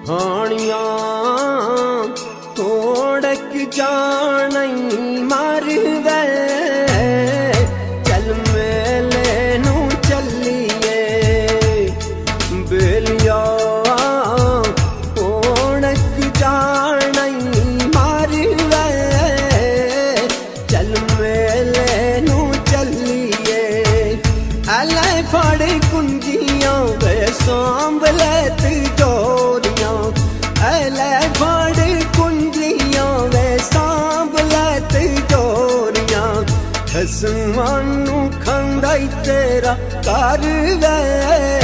हानिया थोड़क जानी मार गए चल मेले नू चलिए बेलिया थोड़क जानी मार गए चल मेले नू चलिए अले फड़ कुंजियां वे सांभले तिजोरियां अले फड़ कुंजियां वे सांभले तिजोरियां खसमानू खंदाई तेरा कर वे